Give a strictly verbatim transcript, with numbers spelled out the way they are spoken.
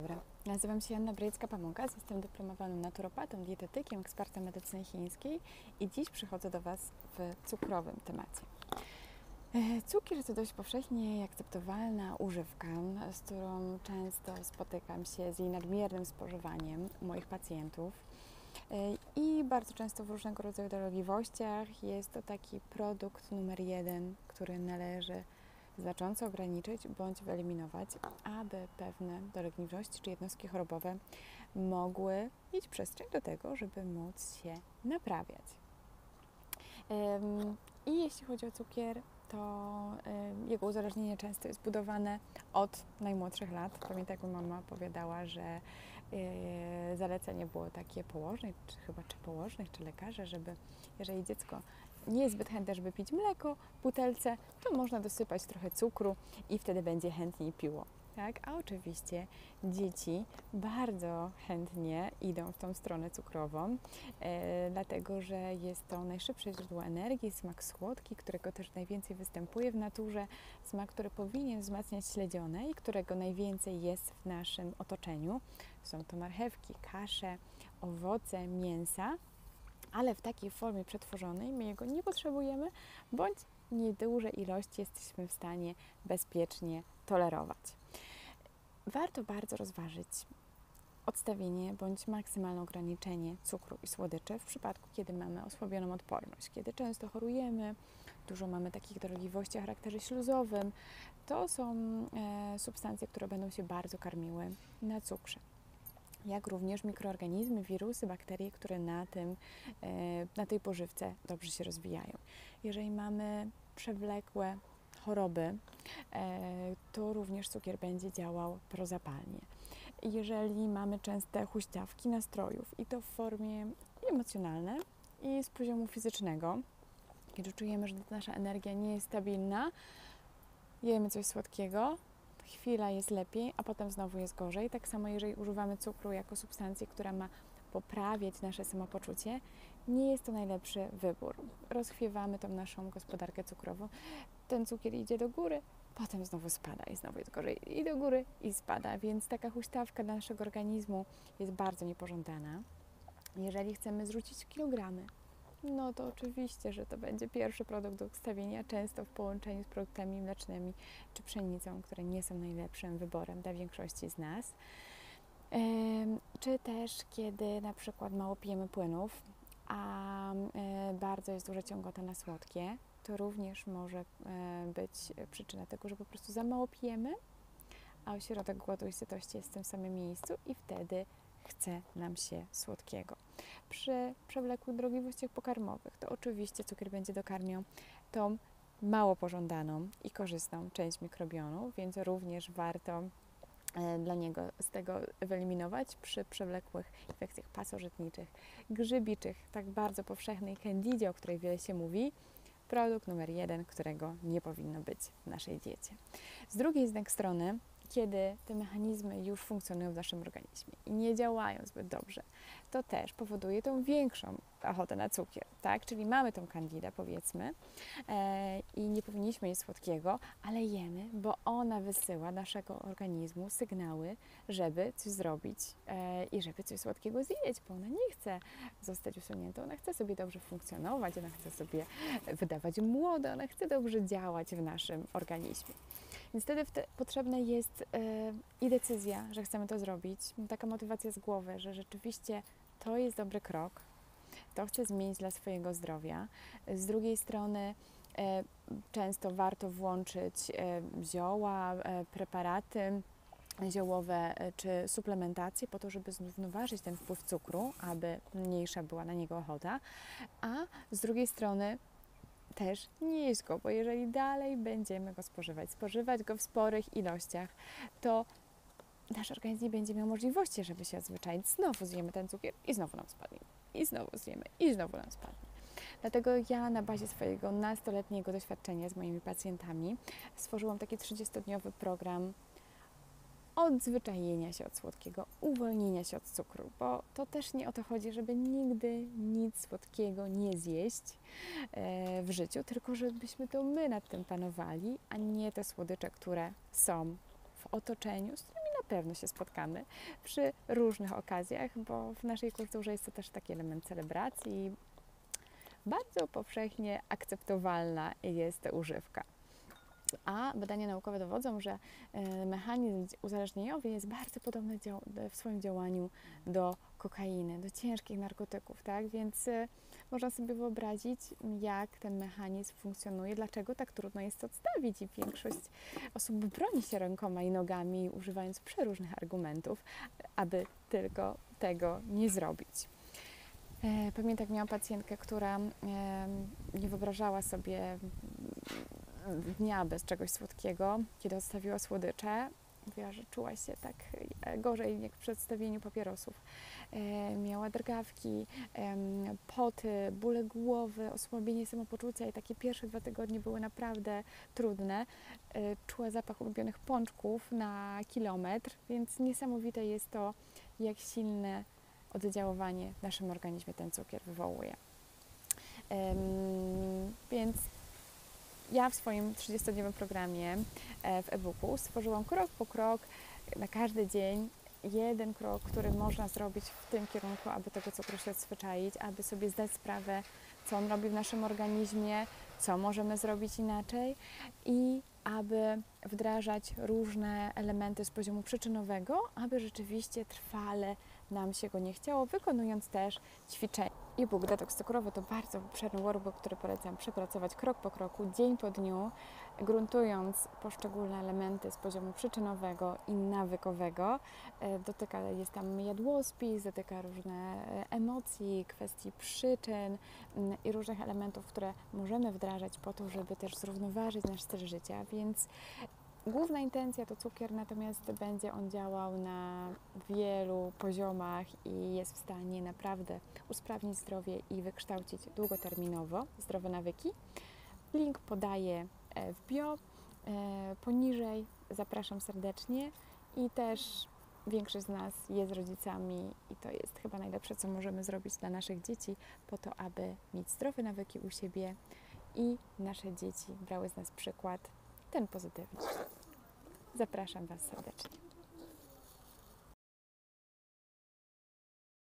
dobry, nazywam się Joanna Brejcka-Pamonkas, jestem dyplomowanym naturopatą, dietetykiem, ekspertem medycyny chińskiej i dziś przychodzę do Was w cukrowym temacie. Cukier to dość powszechnie akceptowalna używka, z którą często spotykam się z jej nadmiernym spożywaniem u moich pacjentów i bardzo często w różnego rodzaju dolegliwościach jest to taki produkt numer jeden, który należy znacząco ograniczyć bądź wyeliminować, aby pewne dolegliwości czy jednostki chorobowe mogły mieć przestrzeń do tego, żeby móc się naprawiać. I jeśli chodzi o cukier, to jego uzależnienie często jest budowane od najmłodszych lat. Pamiętam, jak mama opowiadała, że zalecenie było takie położnej, czy chyba czy położnych, czy lekarze, żeby jeżeli dziecko nie jest zbyt chętne, żeby pić mleko w butelce, to można dosypać trochę cukru i wtedy będzie chętniej piło. Tak? A oczywiście dzieci bardzo chętnie idą w tą stronę cukrową, e, dlatego że jest to najszybsze źródło energii, smak słodki, którego też najwięcej występuje w naturze, smak, który powinien wzmacniać śledzione i którego najwięcej jest w naszym otoczeniu. Są to marchewki, kasze, owoce, mięsa, ale w takiej formie przetworzonej my jego nie potrzebujemy, bądź nieduże ilości jesteśmy w stanie bezpiecznie tolerować. Warto bardzo rozważyć odstawienie bądź maksymalne ograniczenie cukru i słodyczy w przypadku, kiedy mamy osłabioną odporność, kiedy często chorujemy, dużo mamy takich dolegliwości o charakterze śluzowym. To są e, substancje, które będą się bardzo karmiły na cukrze, jak również mikroorganizmy, wirusy, bakterie, które na, tym, na tej pożywce dobrze się rozwijają. Jeżeli mamy przewlekłe choroby, to również cukier będzie działał prozapalnie. Jeżeli mamy częste huśtawki nastrojów i to w formie emocjonalnej i z poziomu fizycznego, kiedy czujemy, że nasza energia nie jest stabilna, jemy coś słodkiego, chwila jest lepiej, a potem znowu jest gorzej. Tak samo jeżeli używamy cukru jako substancji, która ma poprawiać nasze samopoczucie, nie jest to najlepszy wybór. Rozchwiewamy tą naszą gospodarkę cukrową. Ten cukier idzie do góry, potem znowu spada i znowu jest gorzej. I do góry i spada, więc taka huśtawka dla naszego organizmu jest bardzo niepożądana. Jeżeli chcemy zrzucić kilogramy, no to oczywiście, że to będzie pierwszy produkt do odstawienia, często w połączeniu z produktami mlecznymi czy pszenicą, które nie są najlepszym wyborem dla większości z nas. Czy też kiedy na przykład mało pijemy płynów, a bardzo jest duża ciągota na słodkie, to również może być przyczyna tego, że po prostu za mało pijemy, a ośrodek głodu i sytości jest w tym samym miejscu i wtedy chce nam się słodkiego. Przy przewlekłych dolegliwościach pokarmowych to oczywiście cukier będzie dokarmiał tą mało pożądaną i korzystną część mikrobionu, więc również warto dla niego z tego wyeliminować przy przewlekłych infekcjach pasożytniczych, grzybiczych, tak bardzo powszechnej candidzie, o której wiele się mówi. Produkt numer jeden, którego nie powinno być w naszej diecie. Z drugiej jednak strony, kiedy te mechanizmy już funkcjonują w naszym organizmie i nie działają zbyt dobrze, to też powoduje tą większą ochotę na cukier, tak? Czyli mamy tą candidę, powiedzmy, e, i nie powinniśmy jeść słodkiego, ale jemy, bo ona wysyła naszego organizmu sygnały, żeby coś zrobić e, i żeby coś słodkiego zjeść, bo ona nie chce zostać usunięta, ona chce sobie dobrze funkcjonować, ona chce sobie wydawać młode, ona chce dobrze działać w naszym organizmie. Więc wtedy potrzebna jest e, i decyzja, że chcemy to zrobić, taka motywacja z głowy, że rzeczywiście to jest dobry krok, to chcę zmienić dla swojego zdrowia. Z drugiej strony e, często warto włączyć e, zioła, e, preparaty ziołowe e, czy suplementację po to, żeby zrównoważyć ten wpływ cukru, aby mniejsza była na niego ochota, a z drugiej strony też nie jeść go, bo jeżeli dalej będziemy go spożywać, spożywać go w sporych ilościach, to nasz organizm nie będzie miał możliwości, żeby się odzwyczaić. Znowu zjemy ten cukier i znowu nam spadnie. I znowu zjemy i znowu nam spadnie. Dlatego ja na bazie swojego nastoletniego doświadczenia z moimi pacjentami stworzyłam taki trzydziestodniowy program odzwyczajenia się od słodkiego, uwolnienia się od cukru, bo to też nie o to chodzi, żeby nigdy nic słodkiego nie zjeść e, w życiu, tylko żebyśmy to my nad tym panowali, a nie te słodycze, które są w otoczeniu, z którymi pewno się spotkamy przy różnych okazjach, bo w naszej kulturze jest to też taki element celebracji. Bardzo powszechnie akceptowalna jest ta używka. A badania naukowe dowodzą, że mechanizm uzależnieniowy jest bardzo podobny w swoim działaniu do kokainy, do ciężkich narkotyków, tak? Więc można sobie wyobrazić, jak ten mechanizm funkcjonuje, dlaczego tak trudno jest to odstawić i większość osób broni się rękoma i nogami, używając przeróżnych argumentów, aby tylko tego nie zrobić. Pamiętam, jak miałam pacjentkę, która nie wyobrażała sobie dnia bez czegoś słodkiego, kiedy odstawiła słodycze. Mówiła, że czuła się tak gorzej jak w przedstawieniu papierosów. E, miała drgawki, e, poty, bóle głowy, osłabienie samopoczucia i takie pierwsze dwa tygodnie były naprawdę trudne. E, czuła zapach ulubionych pączków na kilometr, więc niesamowite jest to, jak silne oddziaływanie w naszym organizmie ten cukier wywołuje. E, więc ja w swoim trzydziestodniowym programie w e-booku stworzyłam krok po krok na każdy dzień jeden krok, który można zrobić w tym kierunku, aby tego cukru się odzwyczaić, aby sobie zdać sprawę, co on robi w naszym organizmie, co możemy zrobić inaczej i aby wdrażać różne elementy z poziomu przyczynowego, aby rzeczywiście trwale nam się go nie chciało, wykonując też ćwiczenia. E-book Detoks Cukrowy to bardzo obszerny workbook, który polecam przepracować krok po kroku, dzień po dniu, gruntując poszczególne elementy z poziomu przyczynowego i nawykowego. Dotyka, jest tam jadłospis, dotyka różne emocji, kwestii przyczyn i różnych elementów, które możemy wdrażać po to, żeby też zrównoważyć nasz styl życia, więc główna intencja to cukier, natomiast będzie on działał na wielu poziomach i jest w stanie naprawdę usprawnić zdrowie i wykształcić długoterminowo zdrowe nawyki. Link podaję w bio, poniżej. Zapraszam serdecznie i też większość z nas jest rodzicami i to jest chyba najlepsze, co możemy zrobić dla naszych dzieci po to, aby mieć zdrowe nawyki u siebie i nasze dzieci brały z nas przykład ten pozytywny. Zapraszam Was serdecznie.